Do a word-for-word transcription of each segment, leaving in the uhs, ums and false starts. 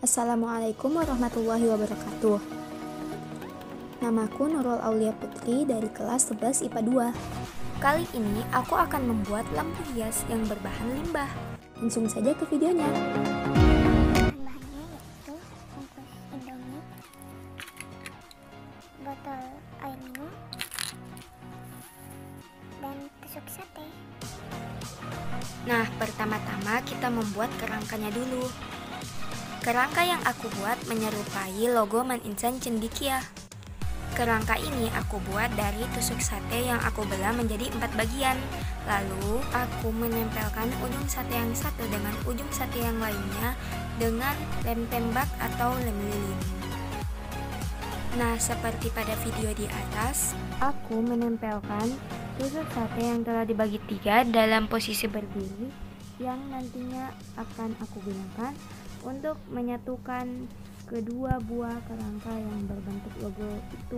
Assalamualaikum warahmatullahi wabarakatuh. Namaku Nurul Aulia Putri dari kelas sebelas I P A dua. Kali ini aku akan membuat lampu hias yang berbahan limbah. Langsung saja ke videonya. Bahannya yaitu bungkus Indomie, botol air minum, dan tusuk sate. Nah, pertama-tama kita membuat kerangkanya dulu. Kerangka yang aku buat menyerupai logo Man Insan Cendekia. Kerangka ini aku buat dari tusuk sate yang aku belah menjadi empat bagian. Lalu aku menempelkan ujung sate yang satu dengan ujung sate yang lainnya dengan lem tembak atau lem lilin. Nah, seperti pada video di atas, aku menempelkan tusuk sate yang telah dibagi tiga dalam posisi berdiri yang nantinya akan aku gunakan untuk menyatukan kedua buah kerangka yang berbentuk logo itu.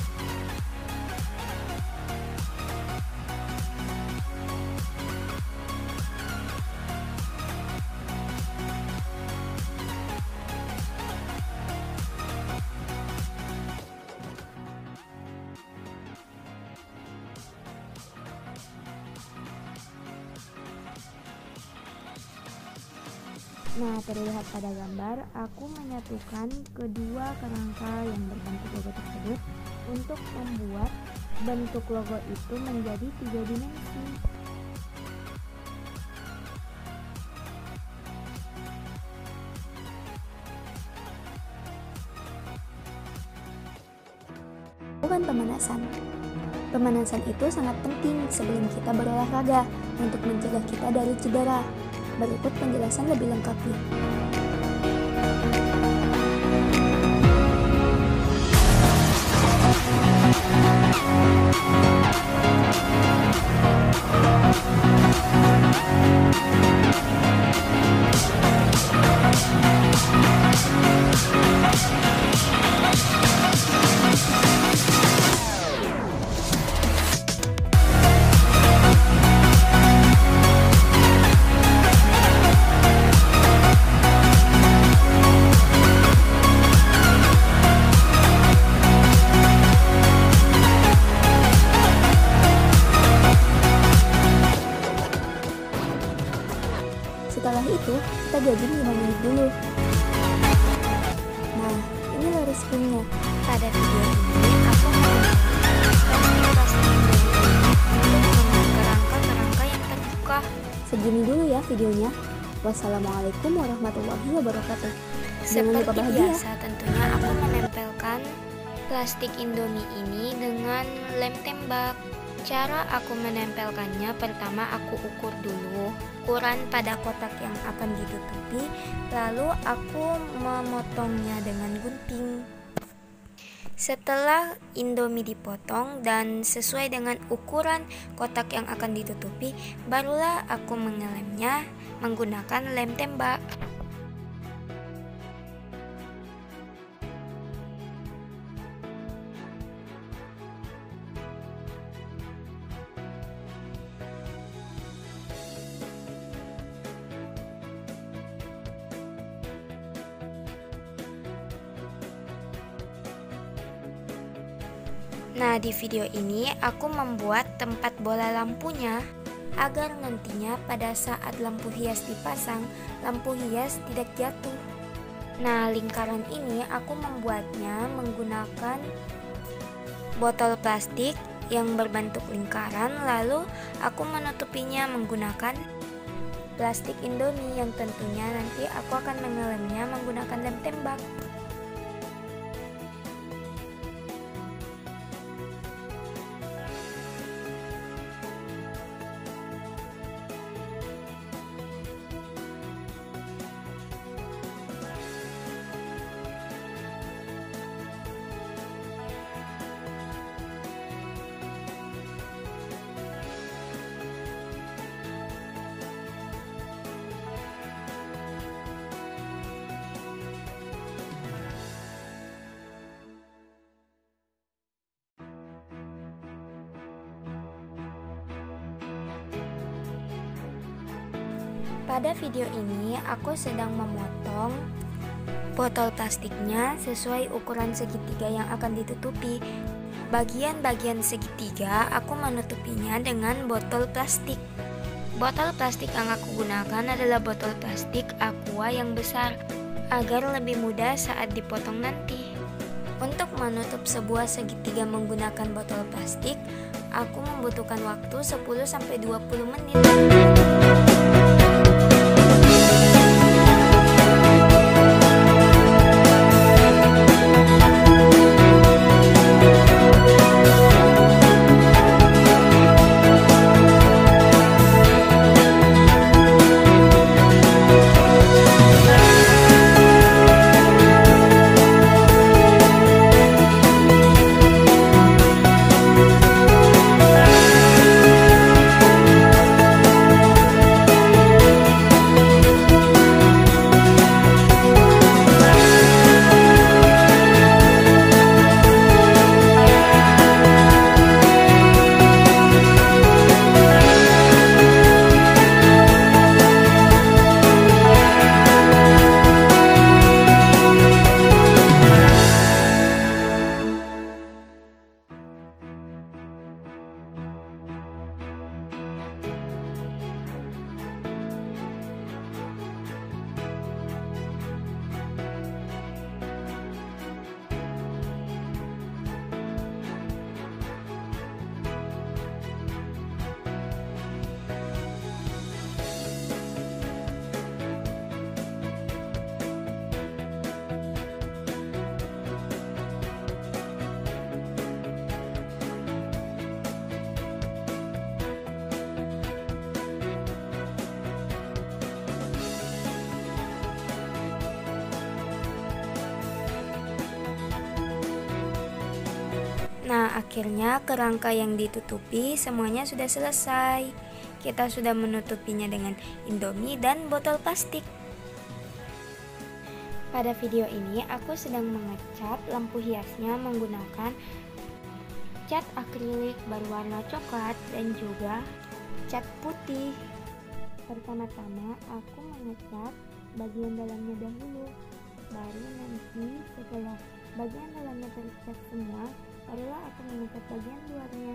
Nah, terlihat pada gambar, aku menyatukan kedua kerangka yang berbentuk logo tersebut untuk membuat bentuk logo itu menjadi tiga dimensi. Bukan pemanasan. Pemanasan itu sangat penting sebelum kita berolahraga untuk mencegah kita dari cedera. Berikut penjelasan lebih lengkapnya. Setelah itu, kita gabung lima menit dulu. Nah, ini lurus springnya. Pada video ini, aku menggunakan plastik untuk kerangka-kerangka yang terbuka. Segini dulu ya videonya. Wassalamualaikum warahmatullahi wabarakatuh. Jangan lupa bahagia. Biasa, tentunya aku menempelkan plastik Indomie ini dengan lem tembak. Cara aku menempelkannya, pertama aku ukur dulu ukuran pada kotak yang akan ditutupi, lalu aku memotongnya dengan gunting. Setelah Indomie dipotong dan sesuai dengan ukuran kotak yang akan ditutupi, barulah aku mengelemnya menggunakan lem tembak. Nah, di video ini aku membuat tempat bola lampunya agar nantinya pada saat lampu hias dipasang, lampu hias tidak jatuh. Nah, lingkaran ini aku membuatnya menggunakan botol plastik yang berbentuk lingkaran, lalu aku menutupinya menggunakan plastik Indomie yang tentunya nanti aku akan mengelemnya menggunakan lem tembak. Pada video ini aku sedang memotong botol plastiknya sesuai ukuran segitiga yang akan ditutupi. Bagian-bagian segitiga aku menutupinya dengan botol plastik. Botol plastik yang aku gunakan adalah botol plastik aqua yang besar, agar lebih mudah saat dipotong nanti. Untuk menutup sebuah segitiga menggunakan botol plastik, aku membutuhkan waktu sepuluh sampai dua puluh menit. Nah, akhirnya kerangka yang ditutupi semuanya sudah selesai. Kita sudah menutupinya dengan Indomie dan botol plastik. Pada video ini aku sedang mengecat lampu hiasnya menggunakan cat akrilik berwarna coklat dan juga cat putih. Pertama-tama aku mengecat bagian dalamnya dahulu, baru nanti setelah bagian dalamnya tercat semua, barulah aku mengecat bagian luarnya.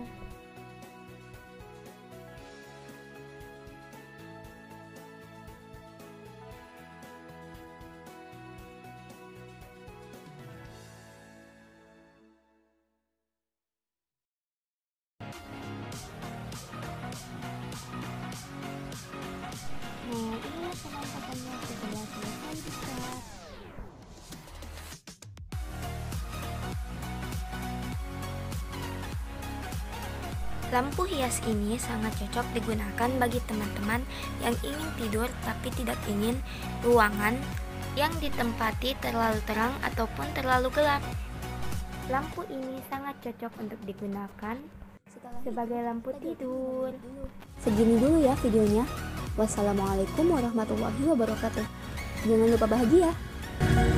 Nah, inilah penampakannya setelah selesai dicat. Lampu hias ini sangat cocok digunakan bagi teman-teman yang ingin tidur tapi tidak ingin ruangan yang ditempati terlalu terang ataupun terlalu gelap. Lampu ini sangat cocok untuk digunakan sebagai lampu tidur. Segini dulu ya videonya. Wassalamualaikum warahmatullahi wabarakatuh. Jangan lupa bahagia.